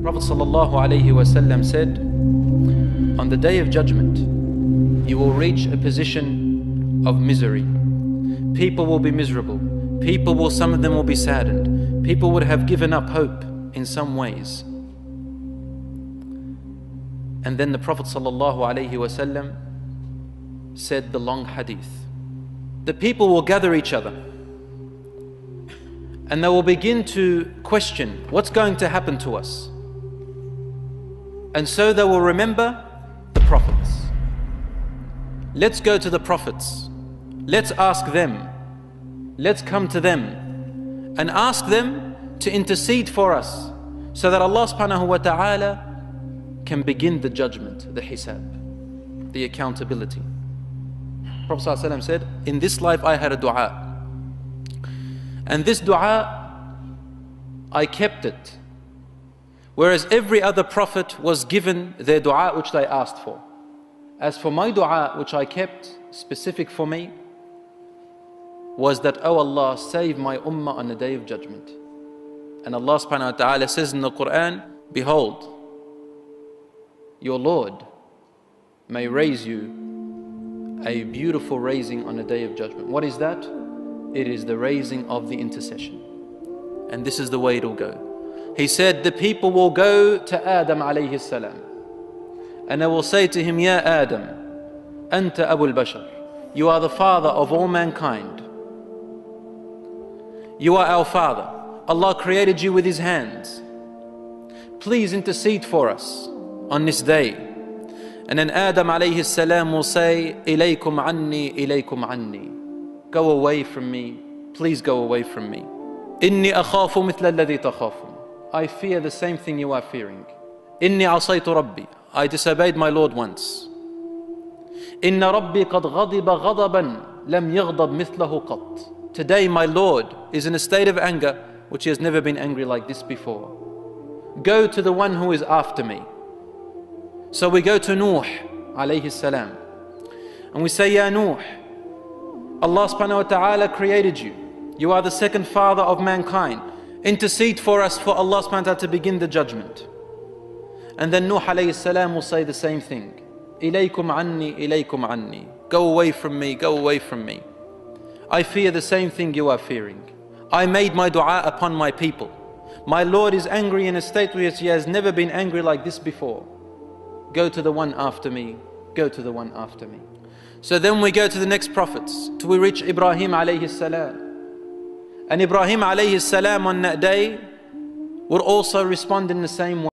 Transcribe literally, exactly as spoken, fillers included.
Prophet sallallahu alaihi wasallam said, on the day of judgment, you will reach a position of misery. People will be miserable. People will, some of them will be saddened. People would have given up hope in some ways. And then the Prophet sallallahu alaihi wasallam said the long hadith. The people will gather each other and they will begin to question what's going to happen to us. And so they will remember the prophets. Let's go to the prophets. Let's ask them. Let's come to them and ask them to intercede for us so that Allah subhanahu wa ta'ala can begin the judgment, the hisab, the accountability. Prophet sallallahu alaihi wasallam said, in this life I had a dua. And this dua, I kept it. Whereas every other prophet was given their dua which they asked for. As for my dua, which I kept specific for me, was that, oh Allah, save my ummah on the day of judgment. And Allah subhanahu wa ta'ala says in the Quran, behold, your Lord may raise you a beautiful raising on the day of judgment. What is that? It is the raising of the intercession. And this is the way it will go. He said the people will go to Adam alayhi salam and they will say to him, Ya Adam, Anta Abul Bashar, you are the father of all mankind. You are our father. Allah created you with His hands. Please intercede for us on this day. And then Adam alayhi salam will say, Ilaykum anni, ilaykum anni. Go away from me. Please go away from me. Inni akhafu mithla alladhi takhafun. I fear the same thing you are fearing. Inni asaytu rabbi. I disobeyed my Lord once. Inna rabbi qad ghadiba ghadaban lam yaghdab mithlahu qat. Today my Lord is in a state of anger which He has never been angry like this before. Go to the one who is after me. So we go to Nuh alayhi salam and we say, Ya Nuh, Allah subhanahu wa ta'ala created you. You are the second father of mankind. Intercede for us for Allah subhanahu wa ta'ala to begin the judgment. And then Nuh alayhi salam will say the same thing. Ilaykum anni, ilaykum anni. Go away from me, go away from me. I fear the same thing you are fearing. I made my dua upon my people. My Lord is angry in a state where He has never been angry like this before. Go to the one after me. Go to the one after me. So then we go to the next prophets till we reach Ibrahim alayhi salam. And Ibrahim alayhi salam on that day would also respond in the same way.